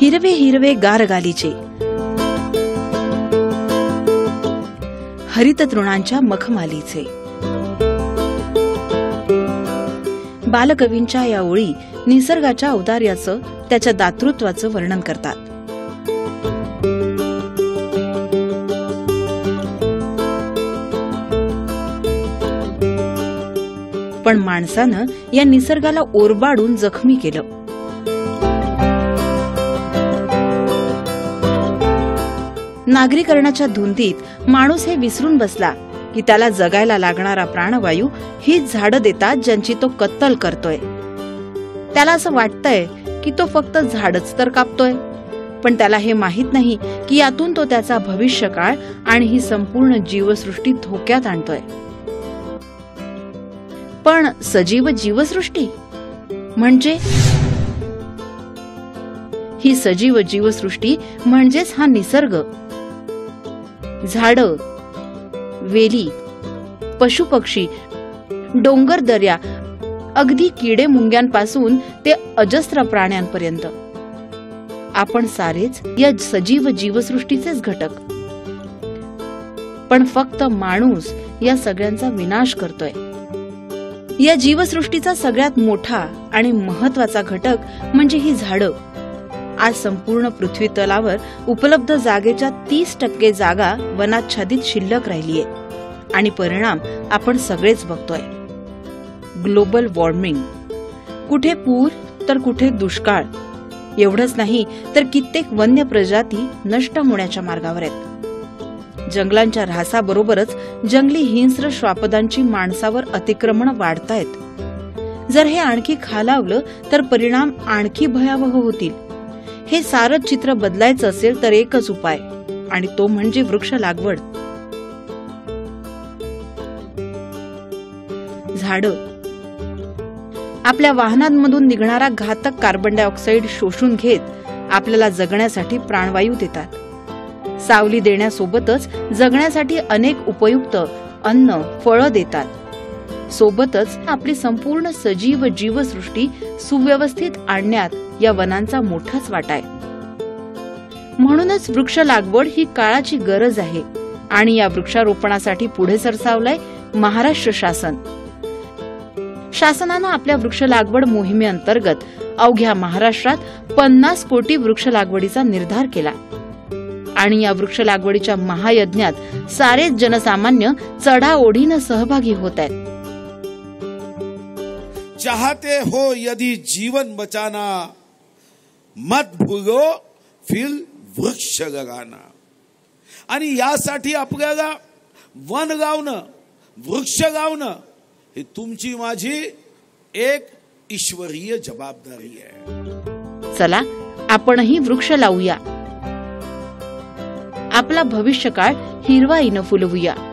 हिरवे हिरवे गारगालीचे, हरित तृणांच्या मखमालीचे. बालकवींच्या या ओळी निसर्गाच्या औदार्याचं, त्याच्या दातृत्वाचं वर्णन करतात. पण माणसानं या निसर्गाला ओरबाडून जखमी केलं. नागरीकरणाच्या धुंदीत माणूस हे विसरून बसला की त्याला जगायला लागणारा प्राणवायू हीच झाडं देतात ज्यांची तो कत्तल करतोय. त्याला असं वाटतंय की तो फक्त झाडच तर कापतोय, पण त्याला हे माहित नाही की यातून तो त्याचा भविष्यकाळ आणि ही संपूर्ण जीवसृष्टी धोक्यात आणतोय. पण सजीव जीवसृष्टी म्हणजे ही सजीव जीवसृष्टी म्हणजेच हा निसर्ग. झाडं, वेली, पशुपक्षी, डोंगर दर्या, अगदी किडे मुंग्यांपासून ते अजस्त्र प्राण्यांपर्यंत आपण सारेच या सजीव जीवसृष्टीचेच घटक. पण फक्त माणूस या सगळ्यांचा विनाश करतोय. या जीवसृष्टीचा सगळ्यात मोठा आणि महत्वाचा घटक म्हणजे ही झाडं. आज संपूर्ण पृथ्वी तलावर उपलब्ध जागेच्या 30% जागा वनाच्छादित शिल्लक राहिलीये आणि परिणाम आपण सगळेच बघतोय. ग्लोबल वॉर्मिंग, कुठे पूर तर कुठे दुष्काळ. एवढंच नाही तर कित्येक वन्य प्रजाती नष्ट होण्याच्या मार्गावर आहेत. जंगलांच्या ऱ्हासाबरोबरच जंगली हिंस्र श्वापदांची माणसावर अतिक्रमण वाढतायत. जर हे आणखी खालावलं तर परिणाम आणखी भयावह होतील. हे सारं चित्र बदलायचं असेल तर एकच उपाय, आणि तो म्हणजे वृक्ष लागवड. झाडं आपल्या वाहनांमधून निघणारा घातक कार्बन डायऑक्साईड शोषून घेत आपल्याला जगण्यासाठी प्राणवायू देतात. सावली देण्यासोबतच जगण्यासाठी अनेक उपयुक्त अन्न, फळं देतात. सोबतच आपली संपूर्ण सजीव जीवसृष्टी सुव्यवस्थित आणण्यात या वनांचा मोठाच वाटा आहे. म्हणूनच वृक्ष लागवड ही काळाची गरज आहे आणि या वृक्षारोपणासाठी पुढे सरसावलंय महाराष्ट्र शासन. शासनानं आपल्या वृक्ष लागवड मोहिमेअंतर्गत अवघ्या महाराष्ट्रात 50 कोटी वृक्ष लागवडीचा निर्धार केला आणि या वृक्ष लागवडीच्या महायज्ञात सारेच जनसामान्य चढाओढीनं सहभागी होत आहेत. चाहते हो यदि जीवन बचाना, मत भूलो फिर वृक्ष लगाना. आणि यासाठी आपल्याला वन लावणं, वृक्ष लावणं ही तुमची माझी एक ईश्वरीय जबाबदारी आहे. चला आपणही वृक्ष लावूया. आपला भविष्यकाळ हिरवाईनं फुलवूया.